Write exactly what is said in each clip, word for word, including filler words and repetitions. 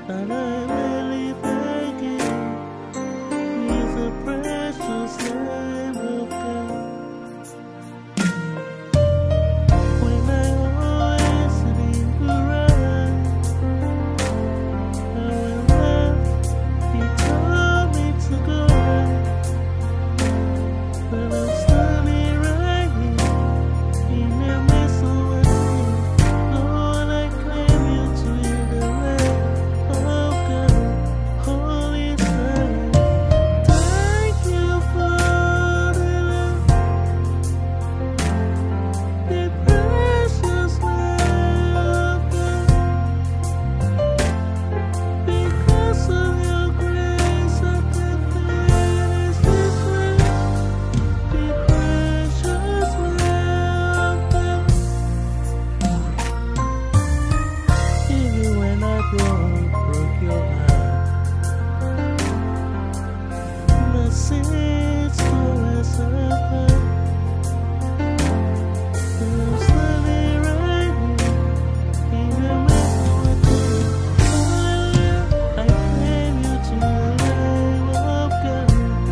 and I really thank you. He's a precious Lamb of God. When I always need to run, I went left, he told me to go right. But I'm standing right here in the midst of a sea. Lord, I claim you to be the Lamb of God, Holy Spirit. Thank you for the love, the precious Lamb of God. Because of your grace, I can finish this race. The precious Lamb of God. Even when I broke, broke your heart, my sins still as a heart. I'm standing right here in the midst of a day. Hallelujah, I claim you to the Lamb of God.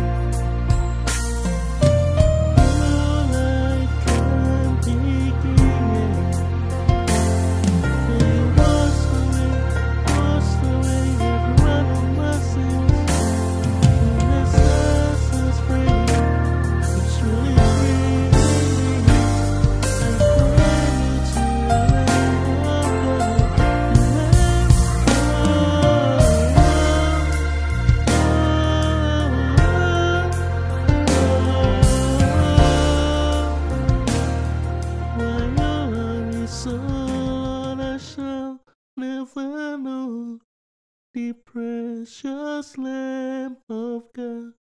Your life can begin. For you washed away, washed away every one of my sins. And the sun's free, it's really free. I claim you to the Lamb of God, the Lamb. Why you love me so, Lord, I shall never know. The precious Lamb of God.